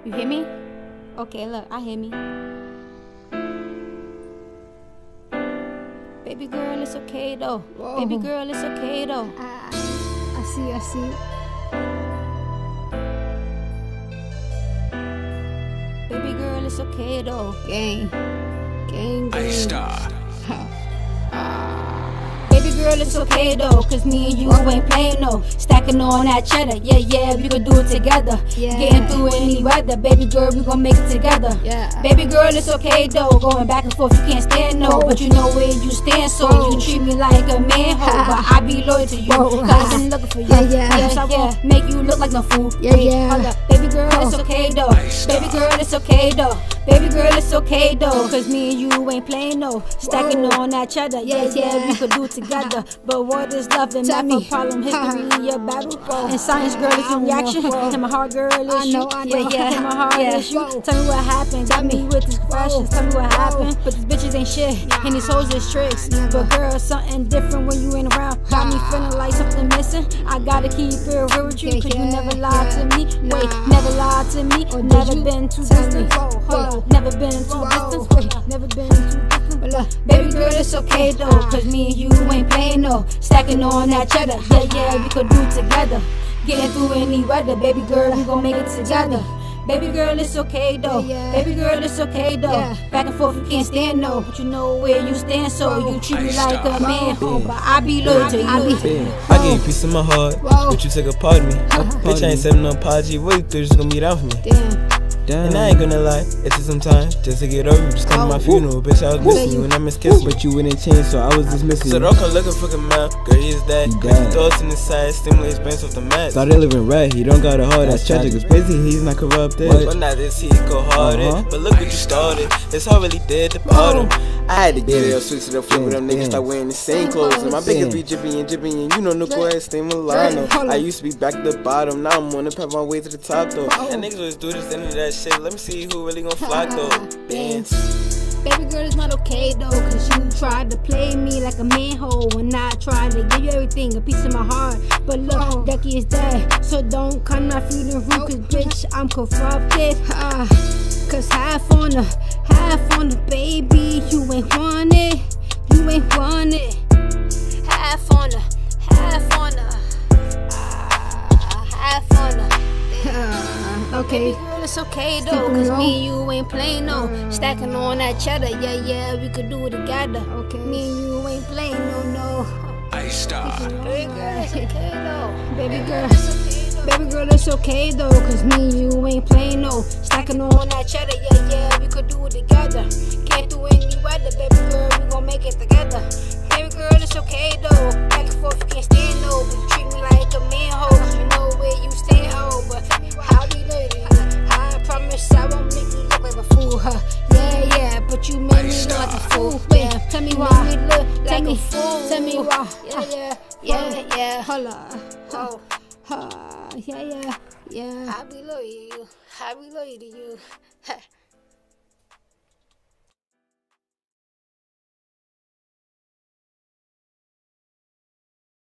You hear me? Okay, look, I hear me. Baby girl, it's okay though. Whoa. Baby girl, it's okay though. I see. Baby girl, it's okay though. Gang. Star. Baby girl, it's okay though, cause me and you ain't playing no. Stacking on that cheddar, yeah, we could do it together. Yeah. Getting through any weather, baby girl, we gon' make it together. Yeah. Baby girl, it's okay though, going back and forth, you can't stand no. But you know where you stand, so you treat me like a man hoe. But I be loyal to you, cause I've been looking for you. Yes, I won't make you look like no fool. Yeah. Baby girl, it's okay though. Baby girl, it's okay though. Baby girl, it's okay though, cause me and you ain't playing no. Stacking on that cheddar, yeah, we could do it together. But what is love and math a problem? History, your battle. And science, girl, is your reaction. To my heart, girl, it's you. Yeah, to my heart, it's you. Tell me what happened. Got me with these questions. Tell me what happened. But these bitches ain't shit, and these hoes is tricks. But girl, something different when you ain't around. Got me feeling like something missing. I gotta keep it real with you, cause you never lied to me. Wait, never lied to me. Never been too distant. Never been too distant. Wait, never been too distant. Baby girl, it's okay though, cause me and you ain't playing no. Stacking on that cheddar, yeah, we could do it together. Getting through any weather, baby girl, we gon' make it together. Baby girl, it's okay though. Baby girl, it's okay though. Back and forth, you can't stand no. But you know where you stand, so you treat me like a man hoe. But I be loyal to you. I gave you a piece of my heart, but you took a part of me. Bitch, I ain't setting no apology. What you thought you was gonna be down for me? And I ain't gonna lie, it took some time just to get over you. Just come to my funeral, bitch, I was missing you and I miss kissing you. But you wouldn't change, so I was just missing you. So don't come looking for a man, girl, he is that. Crazy thoughts in the side, stimulates brains off the mat. Started living right, he don't got a heart, that's tragic. It's crazy, he's not corrupted. But not this, he go harded. But look what you started, this how really did the bottom. I had to get it up, switch it up, flip with them niggas, start wearing the same clothes. And my biggest be jippy and you know Nico ass stay Milano. I used to be back to the bottom, now I'm on the pep my way to the top though. And niggas always do this into that shit, let me see who really gon' fly though. Bands. Baby girl, it's not okay though, cause you tried to play me like a manhole. When I tried to give you everything, a piece of my heart. But look, Ducky is dead, so don't come not feeling rude, cause bitch, I'm corrupted. Cause half on the baby, you ain't want it. Half on the Okay. Baby girl, it's okay though, cause me and you ain't playing no. Stacking on that cheddar, yeah, we could do it together. Okay. Me and you ain't playing no. Star. Baby girl, it's okay though. Baby girl, it's okay though, cause me and you ain't playing no. Stacking on that cheddar, yeah, we could do it together. Can't do any weather, baby girl, we gon' make it together. Baby girl, it's okay though. Back and forth, you can't stand no. But you treat me like a man hoe. You know where you stand, hoe. But how we know you? I promise I won't make you look like a fool, huh? Yeah, but you made me look like a fool. Yeah, tell me why. You look like a fool. Tell me why. Yeah. Hold on. Yeah. Yeah. I be loyal to you.